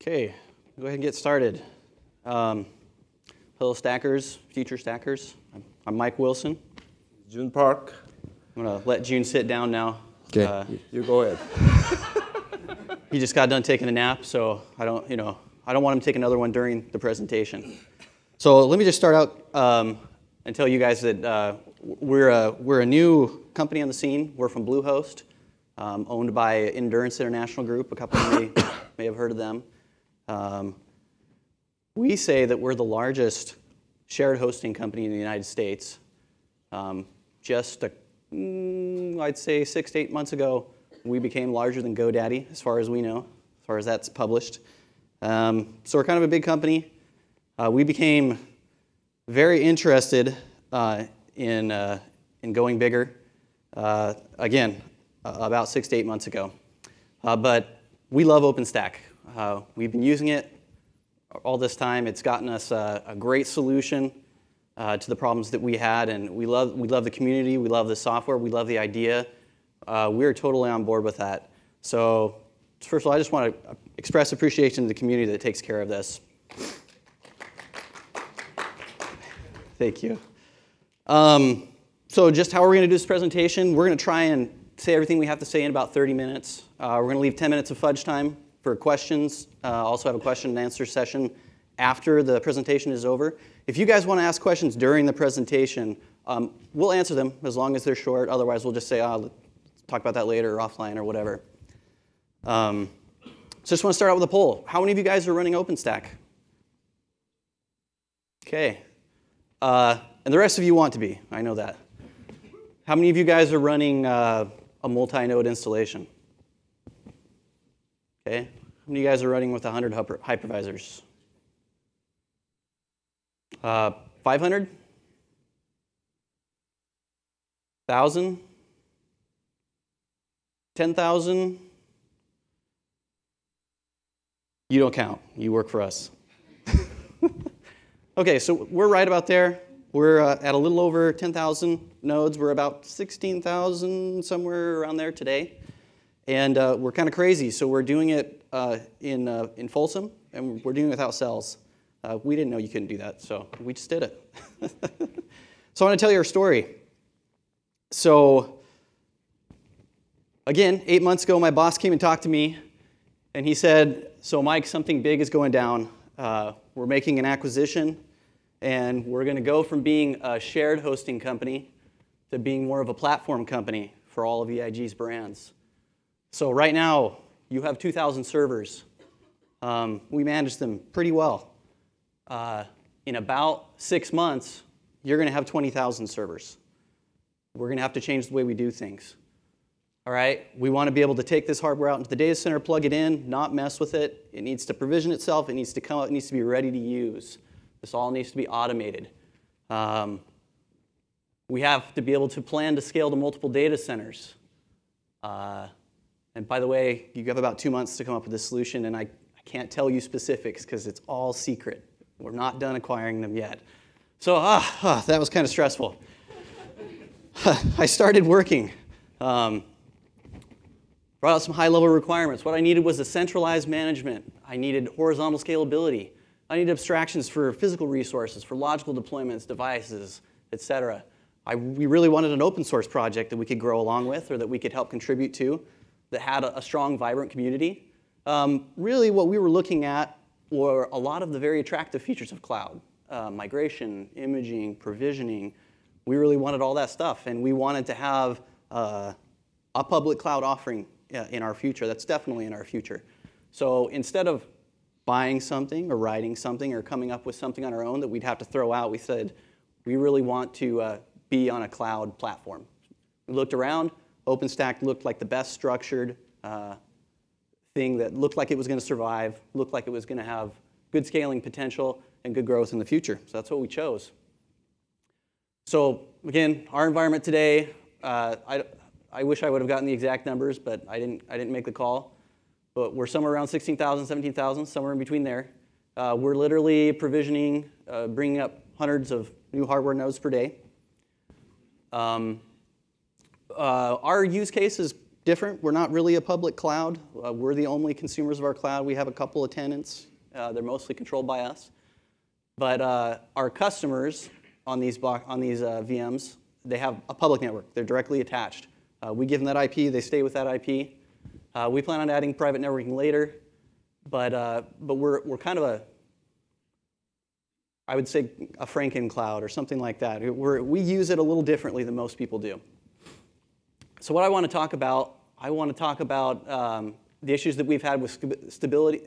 Okay, go ahead and get started. Hello, stackers, future stackers. I'm Mike Wilson. June Park. I'm gonna let June sit down now. Okay, you go ahead. He just got done taking a nap, so I don't want him to take another one during the presentation. So let me just start out and tell you guys that we're a new company on the scene. We're from Bluehost, owned by Endurance International Group. A couple of you may have heard of them. We say that we're the largest shared hosting company in the United States. I'd say 6 to 8 months ago, we became larger than GoDaddy, as far as we know, as far as that's published. So we're kind of a big company. We became very interested in going bigger, again, about 6 to 8 months ago. But we love OpenStack. We've been using it all this time. It's gotten us a great solution to the problems that we had, and we love the community, we love the software, we love the idea. We're totally on board with that. So first of all, I just want to express appreciation to the community that takes care of this. Thank you. So just how we're going to do this presentation, we're going to try and say everything we have to say in about 30 minutes. We're going to leave 10 minutes of fudge time for questions. Also have a question and answer session after the presentation is over. If you guys want to ask questions during the presentation, we'll answer them as long as they're short. Otherwise, we'll just say, let's talk about that later or offline or whatever. So just want to start out with a poll. How many of you guys are running OpenStack? Okay. And the rest of you want to be. I know that. How many of you guys are running a multi-node installation? Okay. How many of you guys are running with 100 hypervisors? 500? 1,000? 10,000? You don't count. You work for us. Okay, so we're right about there. We're at a little over 10,000 nodes. We're about 16,000, somewhere around there today. And we're kind of crazy, so we're doing it in Folsom, and we're doing it without cells. We didn't know you couldn't do that, so we just did it. So I want to tell you our story. So again, 8 months ago, my boss came and talked to me, and he said, so Mike, something big is going down. We're making an acquisition, and we're going to go from being a shared hosting company to being more of a platform company for all of EIG's brands. So right now, you have 2,000 servers. We manage them pretty well. In about 6 months, you're going to have 20,000 servers. We're going to have to change the way we do things. All right? We want to be able to take this hardware out into the data center, plug it in, not mess with it. It needs to provision itself. It needs to come out. It needs to be ready to use. This all needs to be automated. We have to be able to plan to scale to multiple data centers. And by the way, you have about 2 months to come up with this solution, and I can't tell you specifics because it's all secret. We're not done acquiring them yet. So that was kind of stressful. I started working. Brought out some high-level requirements. What I needed was a centralized management. I needed horizontal scalability. I needed abstractions for physical resources, for logical deployments, devices, etc. We really wanted an open source project that we could grow along with or that we could help contribute to that had a strong, vibrant community. Really what we were looking at were a lot of the very attractive features of cloud. Migration, imaging, provisioning. We really wanted all that stuff, and we wanted to have a public cloud offering in our future. That's definitely in our future. So instead of buying something or writing something or coming up with something on our own that we'd have to throw out, we said, we really want to be on a cloud platform. We looked around. OpenStack looked like the best structured thing that looked like it was going to survive, looked like it was going to have good scaling potential and good growth in the future. So that's what we chose. So again, our environment today, I wish I would have gotten the exact numbers, but I didn't make the call. But we're somewhere around 16,000, 17,000, somewhere in between there. We're literally provisioning, bringing up hundreds of new hardware nodes per day. Our use case is different. We're not really a public cloud. We're the only consumers of our cloud. We have a couple of tenants. They're mostly controlled by us. But our customers on these VMs, they have a public network. They're directly attached. We give them that IP. They stay with that IP. We plan on adding private networking later. But we're kind of I would say a Franken cloud or something like that. We use it a little differently than most people do. So what I want to talk about, the issues that we've had with scalability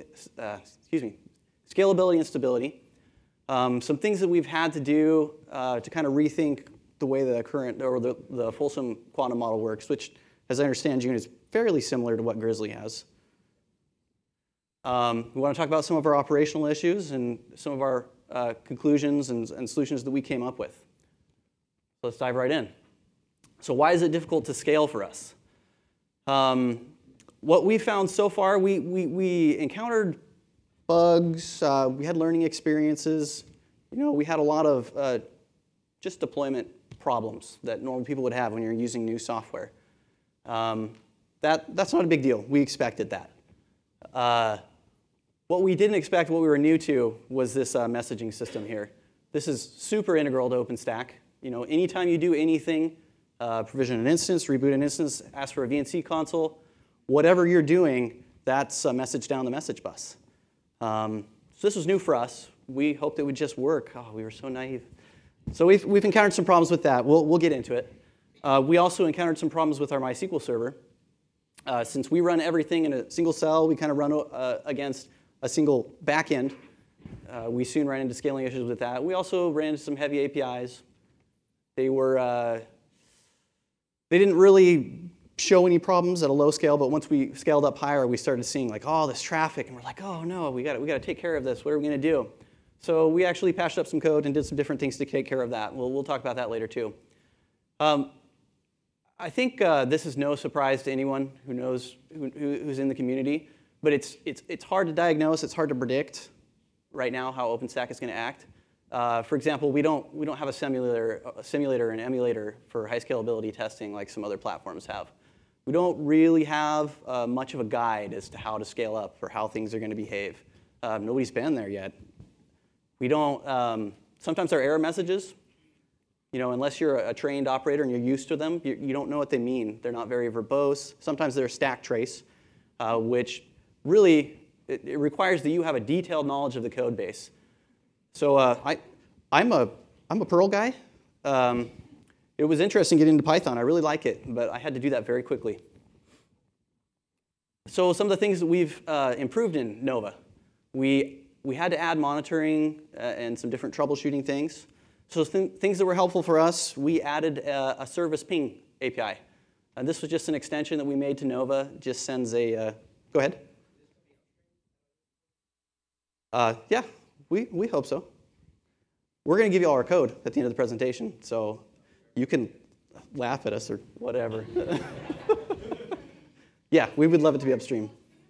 and stability. Some things that we've had to do to kind of rethink the way the current or the fulsome quantum model works, which, as I understand, June, is fairly similar to what Grizzly has. We want to talk about some of our operational issues and some of our conclusions and solutions that we came up with. So let's dive right in. So why is it difficult to scale for us? What we found so far, we encountered bugs. We had learning experiences. We had a lot of just deployment problems that normal people would have when you're using new software. That's not a big deal. We expected that. What we didn't expect, what we were new to, was this messaging system here. This is super integral to OpenStack. Anytime you do anything, provision an instance, reboot an instance, ask for a VNC console, whatever you're doing, that's a message down the message bus. So this was new for us. We hoped it would just work. Oh, we were so naive. So we've encountered some problems with that. We'll get into it. We also encountered some problems with our MySQL server. Since we run everything in a single cell, we kind of run against a single backend. We soon ran into scaling issues with that. We also ran into some heavy APIs. They didn't really show any problems at a low scale, but once we scaled up higher, we started seeing like all this traffic, and we're like, oh no, we got to take care of this. What are we going to do? So we actually patched up some code and did some different things to take care of that. We'll talk about that later too. I think this is no surprise to anyone who knows who's in the community, but it's hard to diagnose. It's hard to predict right now how OpenStack is going to act. For example, we don't have a simulator and emulator for high scalability testing like some other platforms have. We don't really have much of a guide as to how to scale up or how things are going to behave. Nobody's been there yet. We don't. Sometimes our error messages, unless you're a trained operator and you're used to them, you don't know what they mean. They're not very verbose. Sometimes they're a stack trace, which really it requires that you have a detailed knowledge of the code base. So I'm a Perl guy. It was interesting getting into Python. I really like it, but I had to do that very quickly. So some of the things that we've improved in Nova, we had to add monitoring and some different troubleshooting things. So things that were helpful for us, we added a service ping API. This was just an extension that we made to Nova. It just sends a go ahead. Yeah, we hope so. We're going to give you all our code at the end of the presentation, so you can laugh at us or whatever. Yeah, we would love it to be upstream.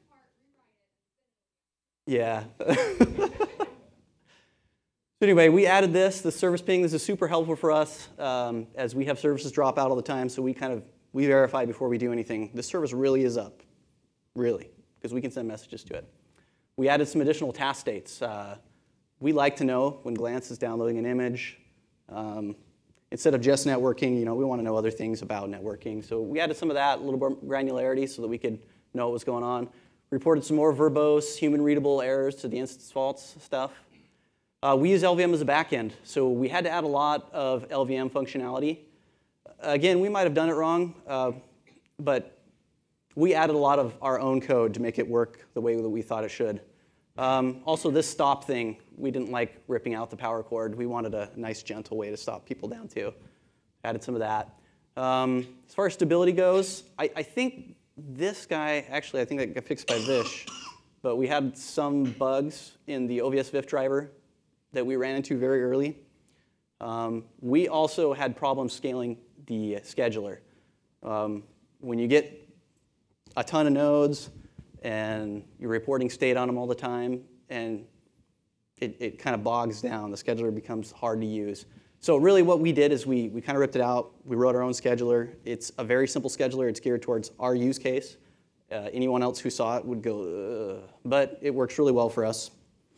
Yeah. So anyway, we added the service ping. This is super helpful for us as we have services drop out all the time, so we verify before we do anything. This service really is up, really, because we can send messages to it. We added some additional task states. We like to know when Glance is downloading an image. Instead of just networking, we want to know other things about networking. So we added some of that, a little more granularity so that we could know what was going on. Reported some more verbose, human-readable errors to the instance faults stuff. We use LVM as a backend, so we had to add a lot of LVM functionality. Again, we might have done it wrong, but we added a lot of our own code to make it work the way that we thought it should. Also, this stop thing, we didn't like ripping out the power cord. We wanted a nice, gentle way to stop people down, too. Added some of that. As far as stability goes, I think this guy, actually, I think that got fixed by Vish. But we had some bugs in the OVS VIF driver that we ran into very early. We also had problems scaling the scheduler. When you get a ton of nodes, and you're reporting state on them all the time, and it kind of bogs down. The scheduler becomes hard to use. So really what we did is we kind of ripped it out. We wrote our own scheduler. It's a very simple scheduler. It's geared towards our use case. Anyone else who saw it would go, ugh. But it works really well for us.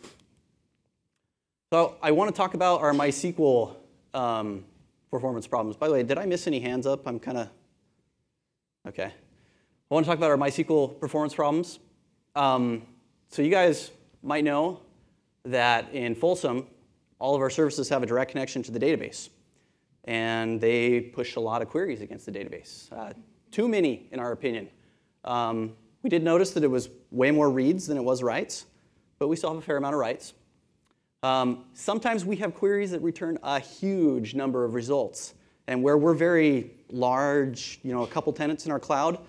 So I want to talk about our MySQL performance problems. By the way, did I miss any hands up? I'm kind of, OK. I want to talk about our MySQL performance problems. So you guys might know that in Folsom, all of our services have a direct connection to the database. And they push a lot of queries against the database. Too many, in our opinion. We did notice that it was way more reads than it was writes. But we still have a fair amount of writes. Sometimes we have queries that return a huge number of results. And where we're very large, a couple tenants in our cloud,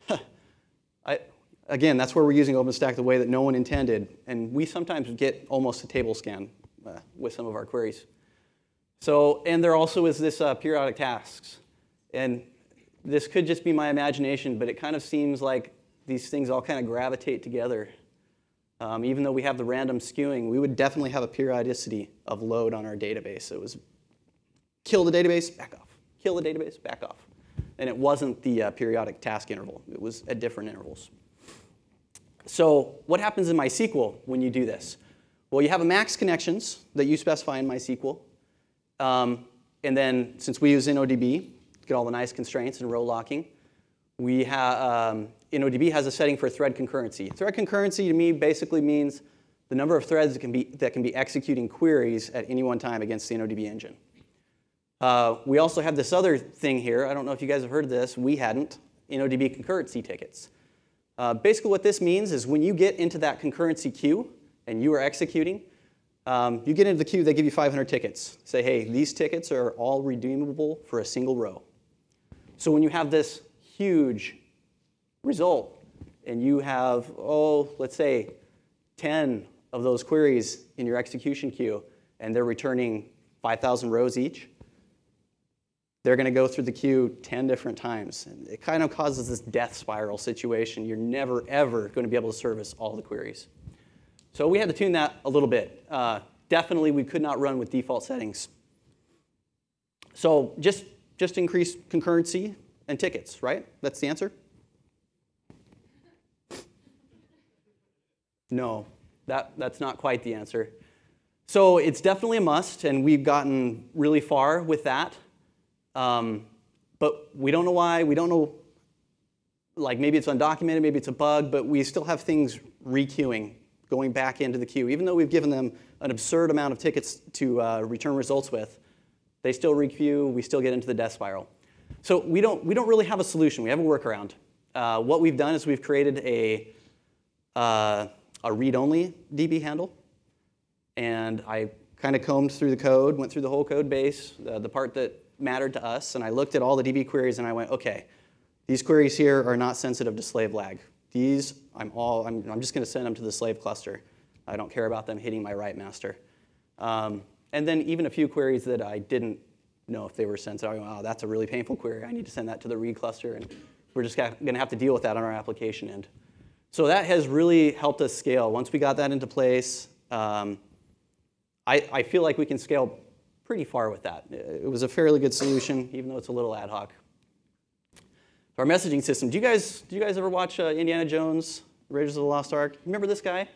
again, that's where we're using OpenStack the way that no one intended. And we sometimes get almost a table scan with some of our queries. So, and there also is this periodic tasks. And this could just be my imagination, but it kind of seems like these things all kind of gravitate together. Even though we have the random skewing, we would definitely have a periodicity of load on our database. It was kill the database, back off. Kill the database, back off. And it wasn't the periodic task interval. It was at different intervals. So what happens in MySQL when you do this? Well, you have a max connections that you specify in MySQL. And then since we use InnoDB, get all the nice constraints and row locking, we have InnoDB has a setting for thread concurrency. Thread concurrency to me basically means the number of threads that can be executing queries at any one time against the InnoDB engine. We also have this other thing here. I don't know if you guys have heard of this. We hadn't. InnoDB concurrency tickets. Basically what this means is when you get into that concurrency queue and you are executing, you get into the queue, they give you 500 tickets. Say, hey, these tickets are all redeemable for a single row. So when you have this huge result and you have, let's say 10 of those queries in your execution queue and they're returning 5,000 rows each, they're going to go through the queue 10 different times. And it kind of causes this death spiral situation. You're never, ever going to be able to service all the queries. So we had to tune that a little bit. Definitely, we could not run with default settings. So just increase concurrency and tickets, right? That's the answer? No, that's not quite the answer. So it's definitely a must, and we've gotten really far with that. But we don't know why. We don't know, like maybe it's undocumented, maybe it's a bug, but we still have things requeuing, going back into the queue. Even though we've given them an absurd amount of tickets to return results with, they still requeue, we still get into the death spiral. So we don't really have a solution. We have a workaround. What we've done is we've created a read-only DB handle. And I kind of combed through the code, went through the whole code base, the part that mattered to us, and I looked at all the DB queries and I went, okay, these queries here are not sensitive to slave lag. These, I'm just going to send them to the slave cluster. I don't care about them hitting my write master. And then even a few queries that I didn't know if they were sensitive. I went, oh, that's a really painful query. I need to send that to the read cluster, and we're just going to have to deal with that on our application end. So that has really helped us scale. Once we got that into place, I feel like we can scale pretty far with that. It was a fairly good solution, even though it's a little ad hoc. Our messaging system. Do you guys ever watch Indiana Jones, Raiders of the Lost Ark? Remember this guy?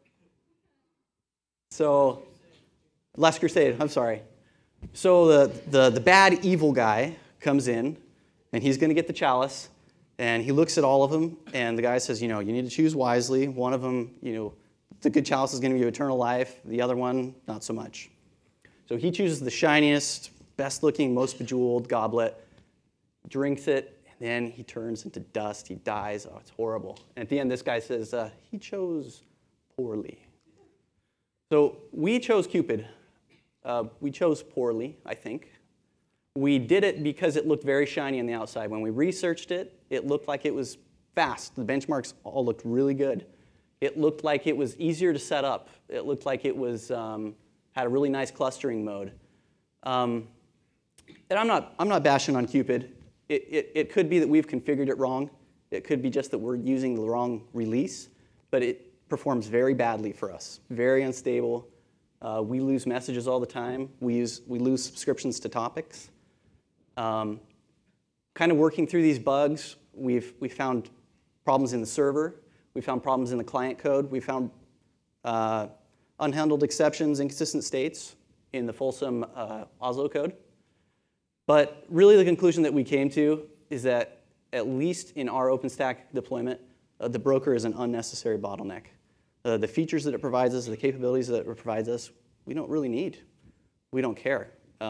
So, Last Crusade. I'm sorry. So the bad evil guy comes in, and he's going to get the chalice, and he looks at all of them, and the guy says, you need to choose wisely. One of them, the good chalice is going to give you eternal life. The other one, not so much. So he chooses the shiniest, best-looking, most bejeweled goblet, drinks it, and then he turns into dust. He dies. Oh, it's horrible. And at the end, this guy says, he chose poorly. So we chose Cupid. We chose poorly, I think. We did it because it looked very shiny on the outside. When we researched it, it looked like it was fast. The benchmarks all looked really good. It looked like it was easier to set up. It looked like it was had a really nice clustering mode. And I'm not bashing on Cupid. It could be that we've configured it wrong. It could be just that we're using the wrong release. But it performs very badly for us. Very unstable. We lose messages all the time. We lose subscriptions to topics. Kind of working through these bugs, we found problems in the server. We found problems in the client code. We found unhandled exceptions, inconsistent states in the fulsome Oslo code. But really the conclusion that we came to is that at least in our OpenStack deployment, the broker is an unnecessary bottleneck. The features that it provides us, the capabilities that it provides us, we don't really need. We don't care.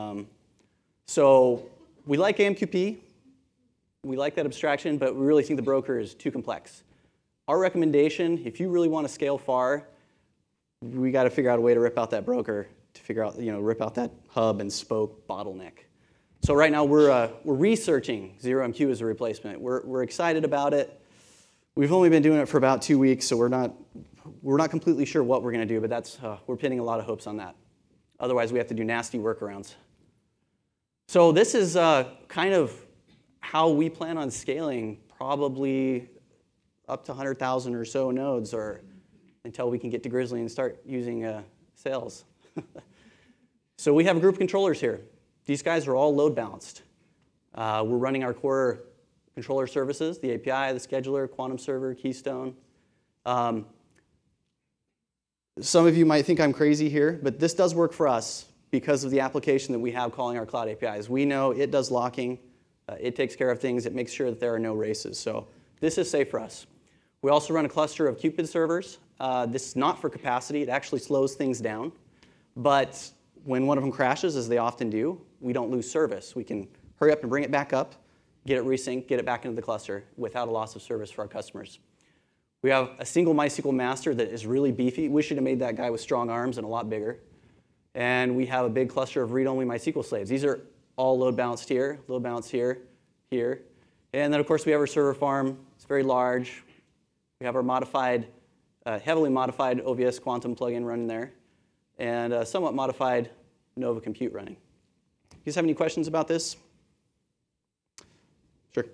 So we like AMQP. We like that abstraction, but we really think the broker is too complex. Our recommendation, if you really want to scale far, we got to figure out a way to rip out that broker, to figure out, rip out that hub and spoke bottleneck. So right now we're researching 0MQ as a replacement. We're excited about it. We've only been doing it for about 2 weeks, so we're not completely sure what we're going to do, but we're pinning a lot of hopes on that. Otherwise, we have to do nasty workarounds. So this is kind of how we plan on scaling, probably up to 100,000 or so nodes, or until we can get to Grizzly and start using sales. So we have a group of controllers here. These guys are all load balanced. We're running our core controller services, the API, the scheduler, quantum server, Keystone. Some of you might think I'm crazy here, but this does work for us because of the application that we have calling our cloud APIs. We know it does locking. It takes care of things. It makes sure that there are no races. So this is safe for us. We also run a cluster of Cupid servers. This is not for capacity. It actually slows things down. But when one of them crashes, as they often do, we don't lose service. We can hurry up and bring it back up, get it resynced, get it back into the cluster without a loss of service for our customers. We have a single MySQL master that is really beefy. We should have made that guy with strong arms and a lot bigger. And we have a big cluster of read-only MySQL slaves. These are all load balanced here, load balanced here, here. And then, of course, we have our server farm. It's very large. We have our modified, heavily modified OVS Quantum plugin running there, and a somewhat modified Nova Compute running. You guys have any questions about this? Sure.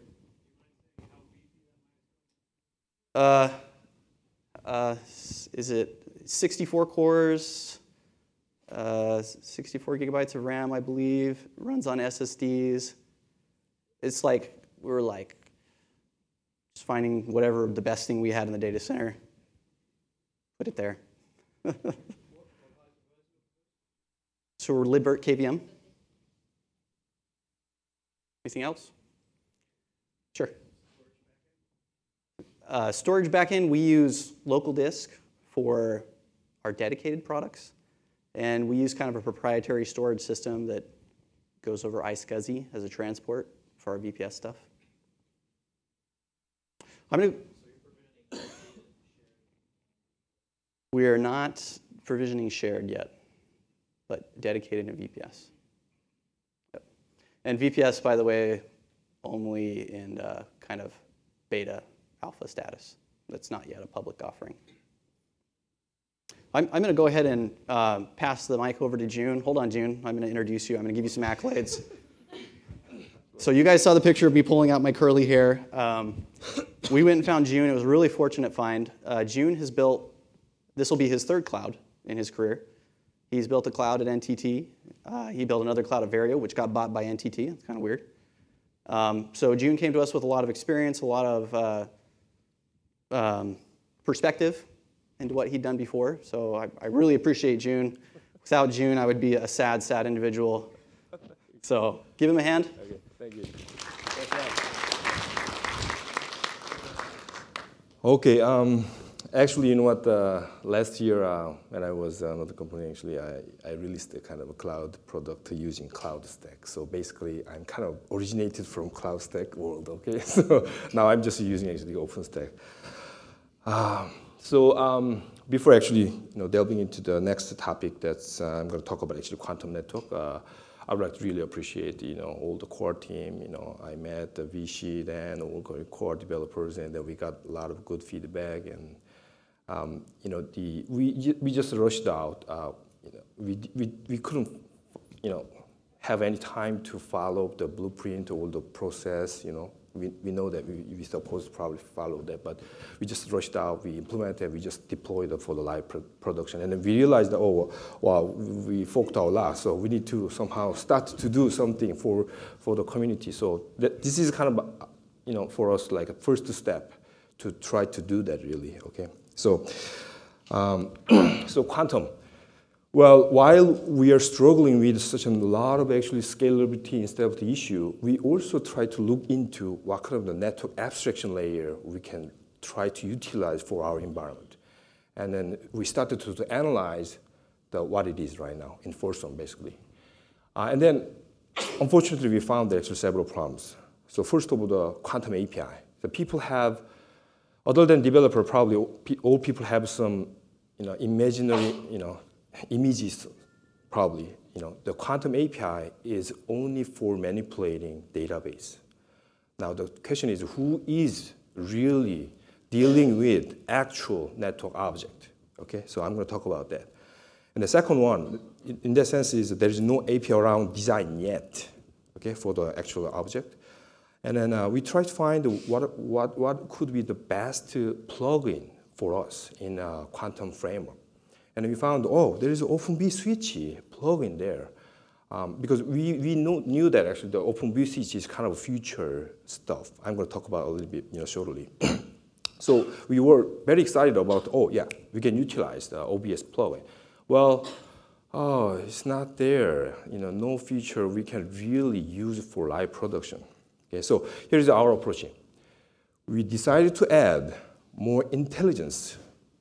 Is it 64 cores, 64 gigabytes of RAM, I believe. It runs on SSDs. It's like, we're like just finding whatever the best thing we had in the data center, put it there. So we're libvirt KVM. Anything else? Sure. Storage backend, we use local disk for our dedicated products. And we use kind of a proprietary storage system that goes over iSCSI as a transport for our VPS stuff. We are not provisioning shared yet, but dedicated in VPS. Yep. And VPS, by the way, only in kind of beta alpha status. That's not yet a public offering. I'm going to go ahead and pass the mic over to June. Hold on, June. I'm going to introduce you. I'm going to give you some accolades. So you guys saw the picture of me pulling out my curly hair. We went and found June. It was a really fortunate find. June has built, this will be his third cloud in his career. He's built a cloud at NTT. He built another cloud at Vario, which got bought by NTT. It's kind of weird. So June came to us with a lot of experience, a lot of perspective into what he'd done before. So I really appreciate June. Without June, I would be a sad, sad individual. So give him a hand. Okay, thank you. Okay, actually, you know what? Last year, when I was another company, actually, I released a kind of a cloud product using CloudStack. So basically, I'm kind of originated from CloudStack world. Okay, so now I'm just using actually OpenStack. So before actually delving into the next topic that's I'm going to talk about actually quantum network, I would like to really appreciate all the core team. I met the VC then all core developers, and then we got a lot of good feedback. And we just rushed out. We couldn't have any time to follow the blueprint or the process. we know that we supposed to probably follow that, but we just rushed out, we implemented, we just deployed it for the live production. And then we realized that, oh, wow, we forked our last, so we need to somehow start to do something for the community. So this is kind of, for us, like a first step to try to do that, really, okay? So, so quantum. Well, while we are struggling with such a lot of actually scalability instead of the issue, we also try to look into what kind of the network abstraction layer we can try to utilize for our environment. And then we started to analyze what it is right now in Folsom, basically. And then, unfortunately, we found actually several problems. So first of all, the quantum API. The people have, other than developer, probably all people have some imaginary images, probably. The quantum API is only for manipulating database. Now the question is, who is really dealing with actual network object? Okay, so I'm going to talk about that. And the second one, in that sense, is there is no API around design yet, okay, for the actual object. And then we try to find what could be the best plugin for us in a quantum framework. And we found, oh, there is an OpenVSwitch plugin there. Because we knew that actually the OpenVSwitch is kind of future stuff. I'm going to talk about it a little bit shortly. So we were very excited about, oh, yeah, we can utilize the OBS plugin. Well, oh, it's not there. No feature we can really use for live production. Okay, so here's our approach. We decided to add more intelligence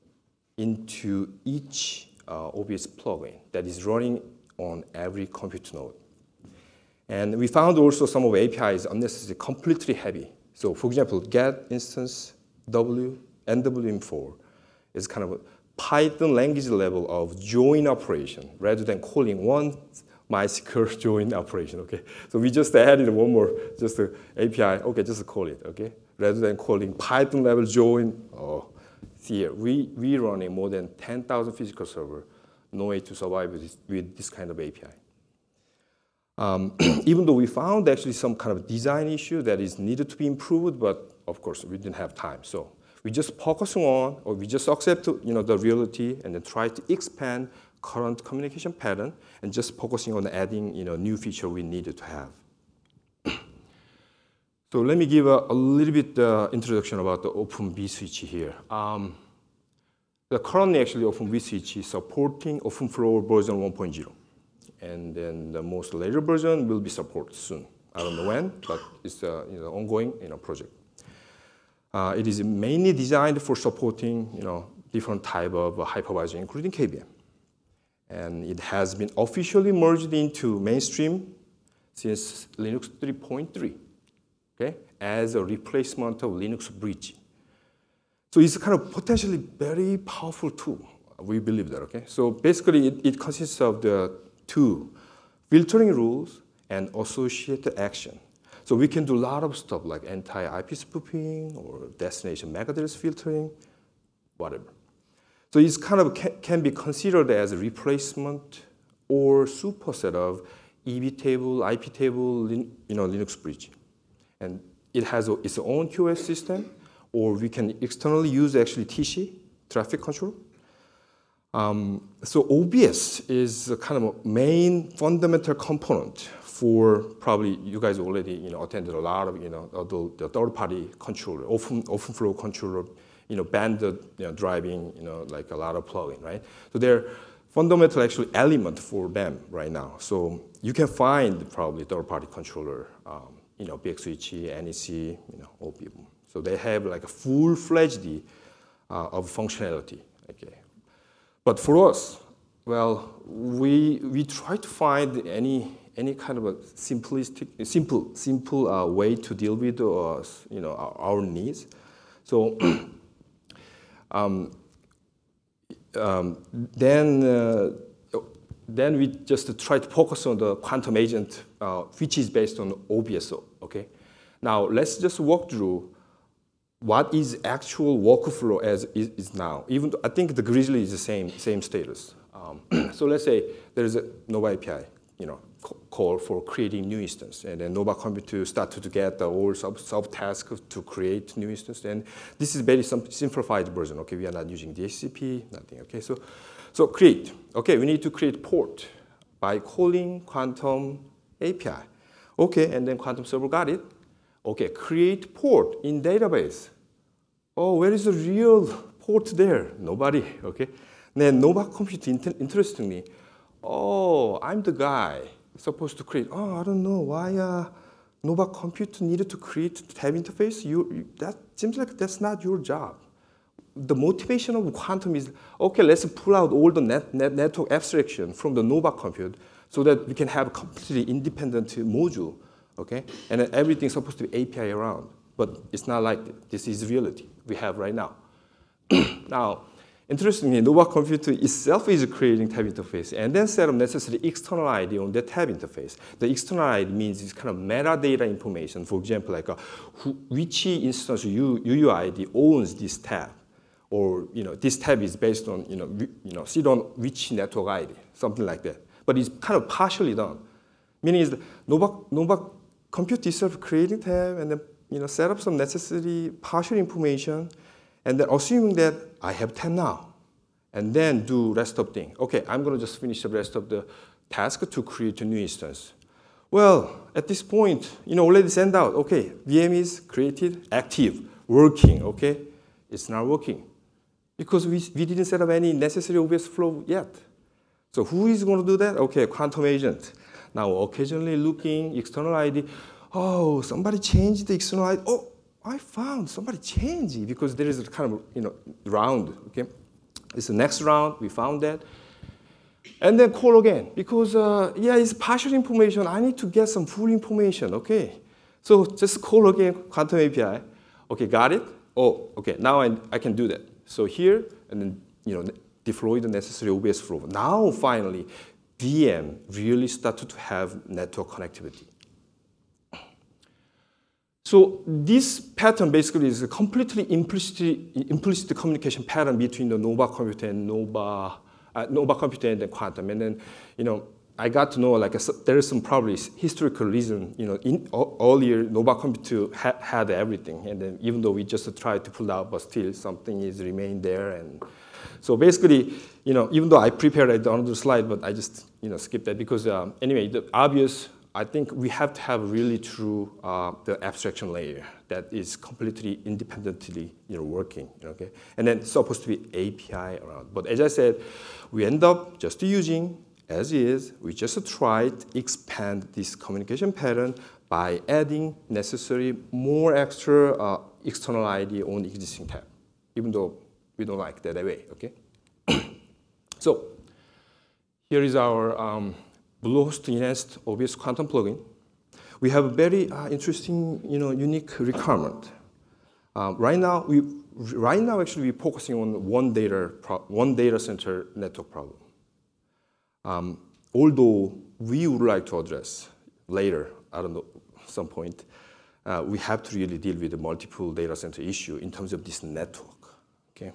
into each OBS plugin that is running on every compute node. And we found also some of the APIs unnecessarily completely heavy. So for example, get instance W, NWM4 is kind of a Python language level of join operation rather than calling one MySQL join operation, okay? So we just added one more, just an API, okay, just call it, okay? Rather than calling Python level join, oh. Here, we running more than 10,000 physical server, no way to survive with this kind of API. Even though we found actually some kind of design issue that is needed to be improved, but of course we didn't have time. So we just focus on, or we just accept the reality and then try to expand current communication pattern and just focusing on adding new feature we needed to have. So let me give a little bit introduction about the OpenVSwitch here. The currently actually OpenVSwitch is supporting OpenFlow version 1.0. And then the most later version will be supported soon. I don't know when, but it's an ongoing project. It is mainly designed for supporting different type of hypervisor, including KVM. And it has been officially merged into mainstream since Linux 3.3. Okay, as a replacement of Linux Bridge. So it's kind of potentially very powerful tool. We believe that, okay? So basically it consists of the two, filtering rules and associated action. So we can do a lot of stuff like anti-IP spoofing or destination MAC address filtering, whatever. So it's kind of can be considered as a replacement or superset of EB table, IP table, Linux Bridge. And it has its own QoS system, or we can externally use actually TC, traffic control. So OBS is a kind of a main fundamental component for probably you guys already attended a lot of the third-party controller, OpenFlow controller, banded driving, like a lot of plugin, right? So they're fundamental actually element for them right now. So you can find probably third-party controller. BXSwitch, NEC, all people. So they have like a full-fledged of functionality. Okay, but for us, well, we try to find any kind of a simple way to deal with our needs. So then we just try to focus on the quantum agent, which is based on OBS. Okay, now let's just walk through what is actual workflow as is now. Even though I think the Grizzly is the same status. So let's say there is a Nova API call for creating new instance. And then Nova Computer started to get the whole subtask to create new instance. And this is very simplified version. Okay, we are not using DHCP, nothing. Okay, so create. Okay, we need to create port by calling Quantum API. Okay, and then Quantum Server got it. Okay, create port in database. Oh, where is the real port there? Nobody. Okay, then Nova Computer, interestingly, oh, I'm the guy supposed to create. Oh, I don't know why Nova Computer needed to create tab interface. That seems like that's not your job. The motivation of Quantum is, okay, let's pull out all the network abstraction from the Nova Compute so that we can have a completely independent module, okay? And then everything's supposed to be API around. But it's not like that. This is reality we have right now. Now, interestingly, Nova Computer itself is creating tab interface and then set up necessary external ID on that tab interface. The external ID means it's kind of metadata information. For example, like which instance UUID owns this tab, or this tab is based on sit on which network ID, something like that. But it's kind of partially done, meaning is Nova Computer itself creating tab and then set up some necessary partial information. And then assuming that I have 10 now, and then do rest of thing. Okay, I'm going to just finish the rest of the task to create a new instance. Well, at this point, already send out. Okay, VM is created, active, working. Okay, it's not working because we didn't set up any necessary OBS flow yet. So who is going to do that? Okay, Quantum agent. Now occasionally looking external ID. Oh, somebody changed the external ID. Oh, I found somebody changed it because there is a kind of round. Okay, it's the next round. We found that, and then call again because yeah, it's partial information. I need to get some full information. Okay, so just call again Quantum API. Okay, got it. Oh, okay. Now I can do that. So here and then deploy the necessary OBS flow. Now finally, VM really started to have network connectivity. So this pattern basically is a completely implicit communication pattern between the Nova Computer and Nova Computer and the Quantum. And then, I got to know like there is some probably historical reason. Earlier Nova Computer had everything, and then even though we just tried to pull out, but still something is remained there. And so basically, even though I prepared another slide, but I just skipped that because anyway, the obvious. I think we have to have really true the abstraction layer that is completely independently working, okay? And then it's supposed to be API around. But as I said, we end up just using as is. We just tried to expand this communication pattern by adding necessary more extra external ID on existing tab, even though we don't like that way, okay? So here is our Bluehost enhanced OBS Quantum plugin. We have a very interesting, unique requirement. Right now, actually, we're focusing on one data center network problem. Although we would like to address later, I don't know, some point, we have to really deal with the multiple data center issue in terms of this network. Okay.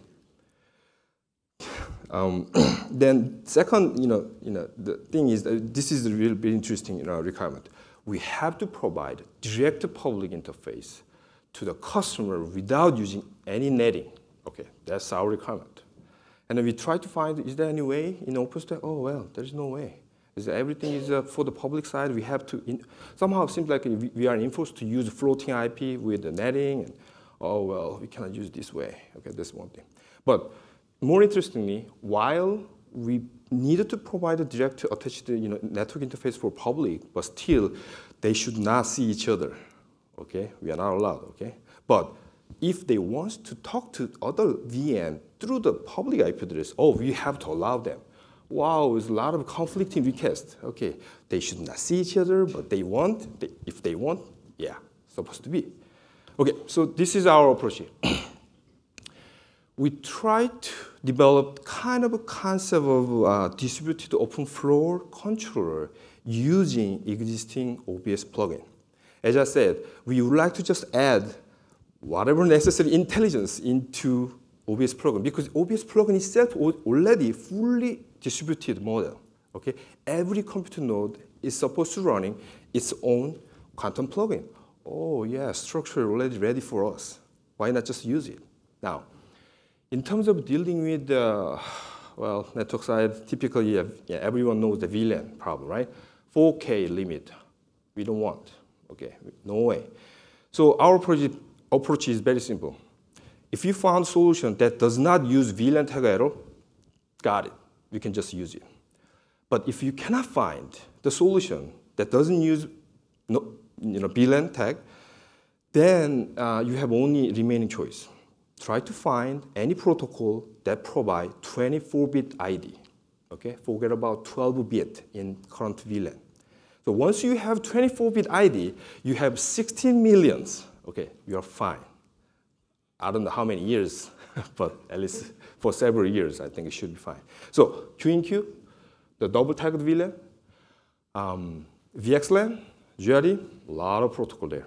Then second, the thing is that this is a really interesting requirement. We have to provide direct public interface to the customer without using any netting. Okay, that's our requirement. And then we try to find, is there any way in OpenStack? Oh, well, there's no way. Everything is for the public side. We have to, somehow it seems like we are enforced to use floating IP with the netting. And, oh, well, we cannot use this way. Okay, that's one thing. But more interestingly, while we needed to provide a direct attached network interface for public, but still they should not see each other. Okay, we are not allowed. Okay, but if they want to talk to other VM through the public IP address, oh, we have to allow them. Wow, there's a lot of conflicting requests. Okay, they should not see each other, but they want. If they want, yeah, supposed to be. Okay, so this is our approach here. We try to develop kind of a concept of distributed open floor controller using existing OBS plugin. As I said, we would like to just add whatever necessary intelligence into OBS plugin because OBS plugin itself already fully distributed model. Okay, every computer node is supposed to running its own quantum plugin. Oh yeah, structure already ready for us. Why not just use it? Now, in terms of dealing with the, well, network side, typically everyone knows the VLAN problem, right? 4K limit, we don't want, okay, no way. So our approach is very simple. If you found a solution that does not use VLAN tag at all, got it, you can just use it. But if you cannot find the solution that doesn't use VLAN tag, then you have only remaining choice. Try to find any protocol that provide 24-bit ID. Okay, forget about 12-bit in current VLAN. So once you have 24-bit ID, you have 16 millions. Okay, you're fine. I don't know how many years, but at least for several years, I think it should be fine. So Q-in-Q, the double-tagged VLAN, VXLAN, GRD, a lot of protocol there.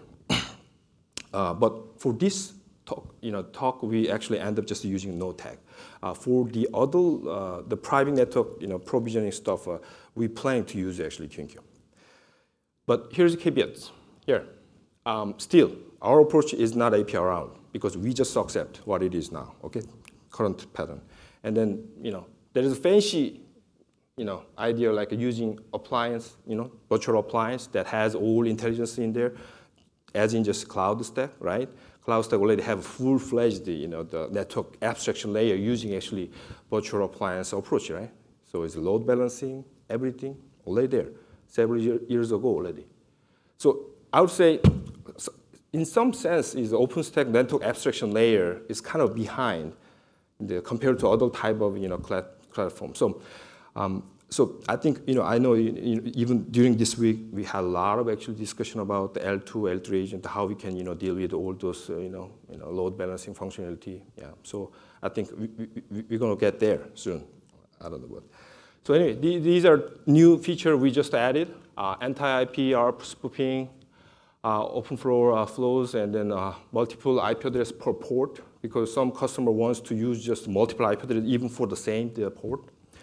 But for this talk, we actually end up just using no tag. For the other, the private network, provisioning stuff, we plan to use actually Q-in-Q. But here's the caveats. Here, still, our approach is not API around because we just accept what it is now. Okay, current pattern, and then there is a fancy, idea like using appliance, virtual appliance that has all intelligence in there, as in just CloudStack, right? CloudStack already have full-fledged, the network abstraction layer using actually virtual appliance approach, right? So it's load balancing, everything already there, several years ago already. So I would say, in some sense, is the OpenStack network abstraction layer is kind of behind compared to other type of platform. So, so I think I know even during this week we had a lot of actual discussion about the L2, L3 agent, how we can deal with all those load balancing functionality. Yeah. So I think we're gonna get there soon. I don't know what. So anyway, these are new feature we just added: anti-IP, ARP spoofing, open flows, and then multiple IP address per port, because some customer wants to use just multiple IP address even for the same port.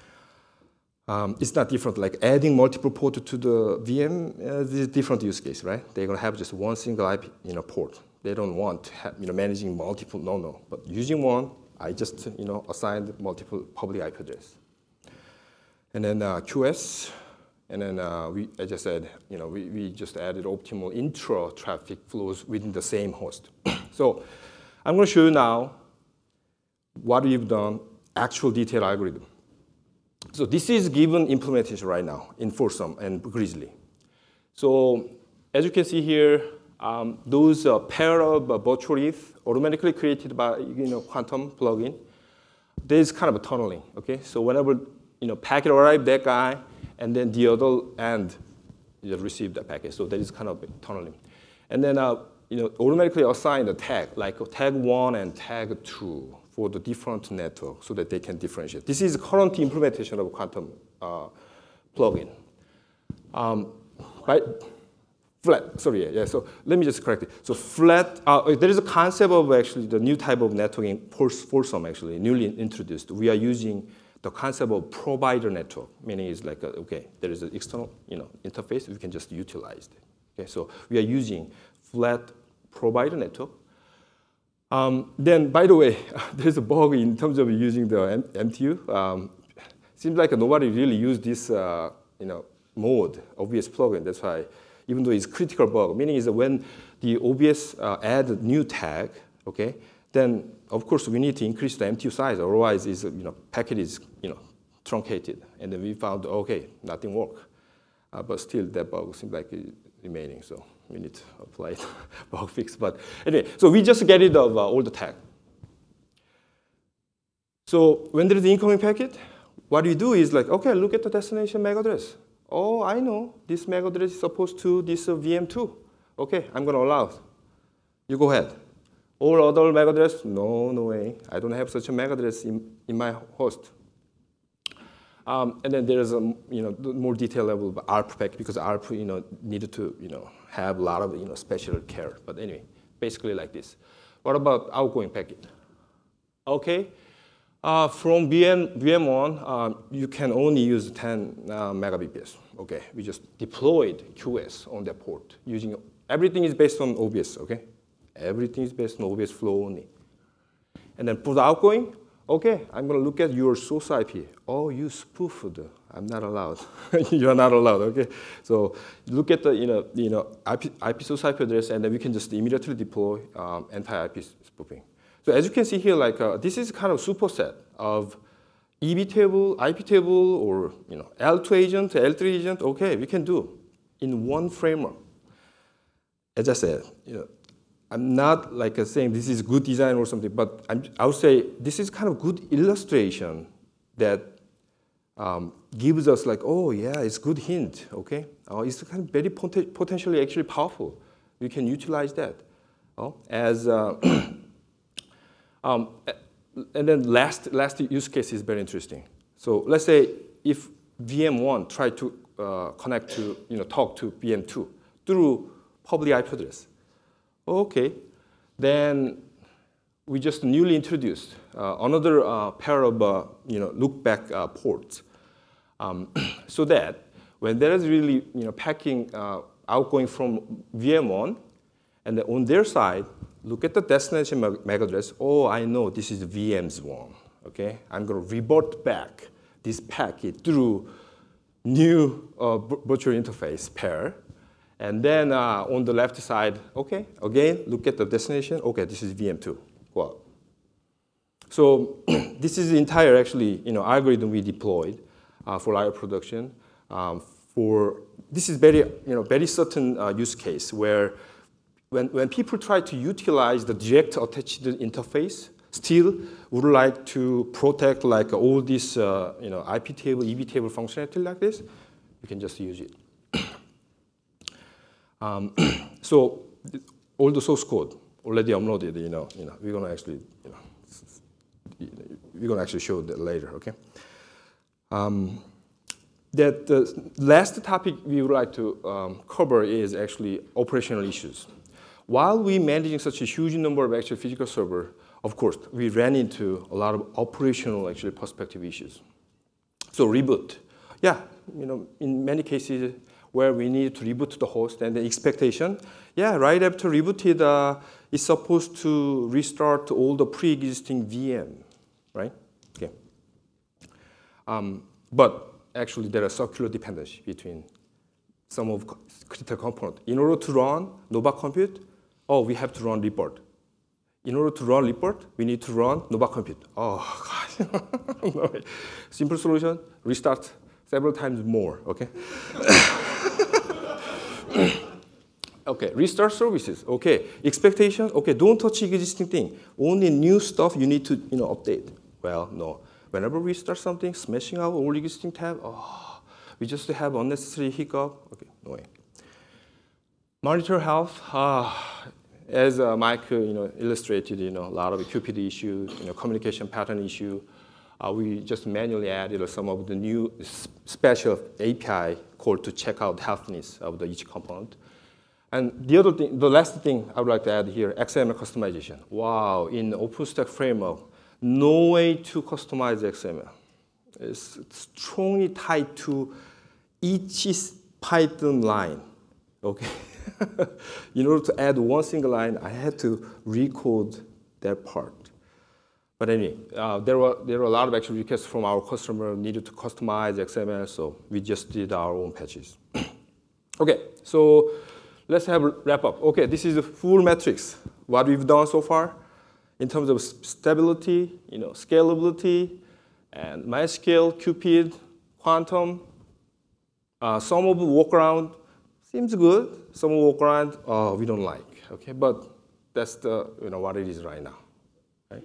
It's not different, like adding multiple port to the VM is a different use case, right? They're gonna have just one single IP port. They don't want to have, managing multiple, no. But using one, I just assigned multiple public IP address. And then QS, and then I just said, we just added optimal intra-traffic flows within the same host. So I'm gonna show you now what we've done, actual detailed algorithm. So this is given implementation right now in Foursome and Grizzly. So as you can see here, those pair of virtual ETH automatically created by Quantum plugin. There's kind of a tunneling. Okay, so whenever packet arrive, that guy, and then the other end you receive the packet. So there is kind of tunneling, and then automatically assign the tag, like tag 1 and tag 2. For the different network so that they can differentiate. This is current implementation of Quantum plugin. So let me just correct it. So flat, there is a concept of actually the new type of networking Foursome actually, newly introduced. We are using the concept of provider network, meaning it's like, okay, there is an external interface, we can just utilize it. Okay, so we are using flat provider network. Then, by the way, there's a bug in terms of using the MTU. Seems like nobody really used this, mode, OBS plugin. That's why, even though it's critical bug, meaning is that when the OBS add a new tag, okay, then of course we need to increase the MTU size. Otherwise, is packet is truncated. And then we found okay, nothing worked. But still, that bug seems like it's remaining. So we need to apply bug fix. But anyway, so we just get rid of all the tag. So when there is the incoming packet, what we do is like, okay, look at the destination MAC address. Oh, I know this MAC address is supposed to this VM2. Okay, I'm going to allow. You go ahead. All other MAC address, no way. I don't have such a MAC address in my host. And then there is a more detailed level of ARP packet because ARP needed to have a lot of special care. But anyway, basically like this. What about outgoing packet? Okay, From VM1, you can only use 10 megabps. Okay, we just deployed QoS on that port using everything is based on OBS. Okay, everything is based on OBS flow only. And then for the outgoing, okay, I'm going to look at your source IP. Oh, you spoofed. I'm not allowed. You are not allowed. Okay, so look at the IP source IP address, and then we can just immediately deploy anti-IP spoofing. So as you can see here, like this is kind of superset of EB table, IP table, or L2 agent, L3 agent. Okay, we can do in one framework. As I said, I'm not like saying this is good design or something, but I would say this is kind of good illustration that gives us like, oh yeah, it's good hint. Okay, it's kind of very potentially actually powerful. We can utilize that as. And then last use case is very interesting. So let's say if VM1 try to connect to, talk to VM2 through public IP address. Okay, then we just newly introduced another pair of look-back ports, so that when there is really packing outgoing from VM1, and then on their side, look at the destination MAC address. Oh, I know this is VM's one. Okay, I'm going to revert back this packet through new virtual interface pair. And then on the left side, okay, again, look at the destination. Okay, this is VM2. Wow. So this is the entire actually algorithm we deployed for live production. This is very certain use case where when people try to utilize the direct attached interface, still would like to protect like all this IP table, EB table functionality like this, you can just use it. So all the source code already uploaded. We're gonna actually show that later. Okay. That the last topic we would like to cover is actually operational issues. While we managing such a huge number of actual physical server, of course, we ran into a lot of operational actually perspective issues. So reboot, yeah, in many cases where we need to reboot the host and the expectation, yeah, right after rebooted, it's supposed to restart all the pre-existing VM, right? Okay. But actually, there are circular dependency between some of critical components. In order to run Nova Compute, we have to run report. In order to run report, we need to run Nova Compute. Oh, God. No. Simple solution, restart several times more, okay? Okay, restart services, okay. Expectation, okay, don't touch existing thing. Only new stuff you need to update. Well, no. Whenever we start something, smashing out all existing tab, we just have unnecessary hiccup. Okay, no way. Monitor health, as Mike illustrated, a lot of QPD issues, communication pattern issue. We just manually added some of the new special API call to check out healthiness of each component. And the last thing I would like to add here, XML customization. Wow, in OpenStack framework, no way to customize XML. It's strongly tied to each Python line, okay? In order to add one single line, I had to recode that part. But anyway, there were a lot of actual requests from our customer needed to customize XML, so we just did our own patches. Okay, so let's have a wrap up. Okay, this is the full metrics, what we've done so far in terms of stability, scalability, and MySQL, Cupid, Quantum. Some of the workaround seems good. Some workaround we don't like. Okay, but that's the what it is right now. Right?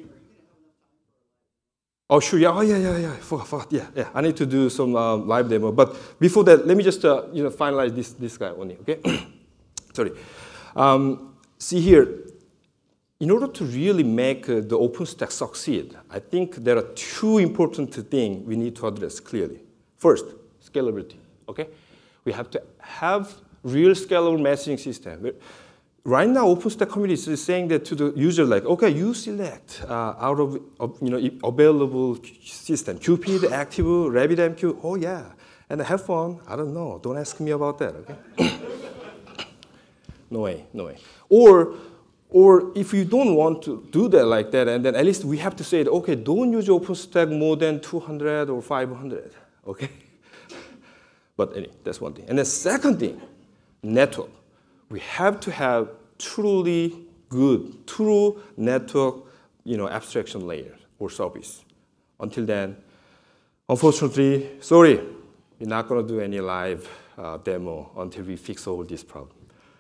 Oh sure, yeah, yeah. Forgot. Yeah. I need to do some live demo. But before that, let me just finalize this guy only. Okay. Sorry. See here. In order to really make the OpenStack succeed, I think there are two important things we need to address clearly. First, scalability. Okay, we have to have real scalable messaging system. right now, OpenStack community is saying that to the user, like, okay, you select out of available system, Cupid, Active, RabbitMQ. Oh yeah, and have fun. I don't know. Don't ask me about that. Okay. No way, no way. Or if you don't want to do that like that, and then at least we have to say, okay, don't use OpenStack more than 200 or 500. Okay. But anyway, that's one thing. And the second thing, network. We have to have truly good, true network, abstraction layer or service. Until then, unfortunately, sorry, we're not going to do any live demo until we fix all this problem.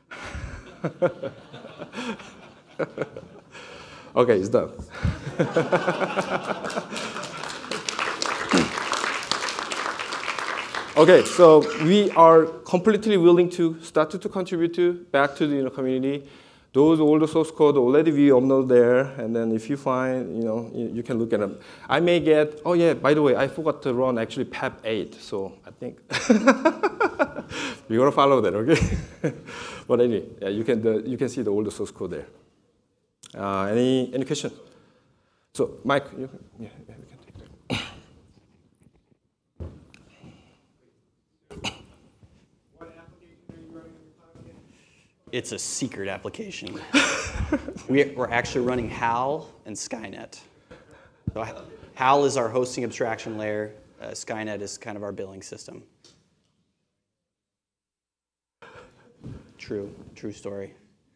Okay, it's done. Okay, so we are completely willing to start to contribute back to the community. Those older source code already we upload there, and then if you find, you can look at them. I may get, oh yeah, by the way, I forgot to run actually PEP 8, so I think we're gonna follow that, okay? But anyway, yeah, you can see the older source code there. Any question? So Mike, you can take that. It's a secret application. We're actually running HAL and Skynet. So HAL is our hosting abstraction layer. Skynet is kind of our billing system. True story.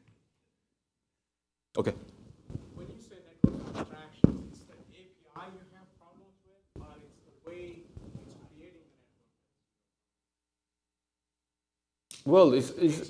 Okay. When you say network abstraction, it's the API you have problems with, or it's the way it's creating the network? Well, it's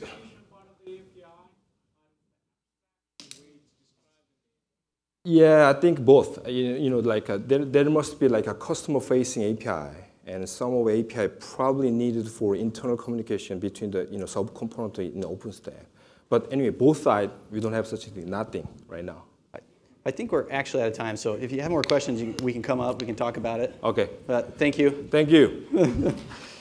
yeah, I think both. There must be like a customer-facing API, and some of the API probably needed for internal communication between the subcomponent in OpenStack. But anyway, both sides, we don't have such a thing, nothing right now. I think we're actually out of time, so if you have more questions, we can come up, we can talk about it. Okay. But thank you. Thank you.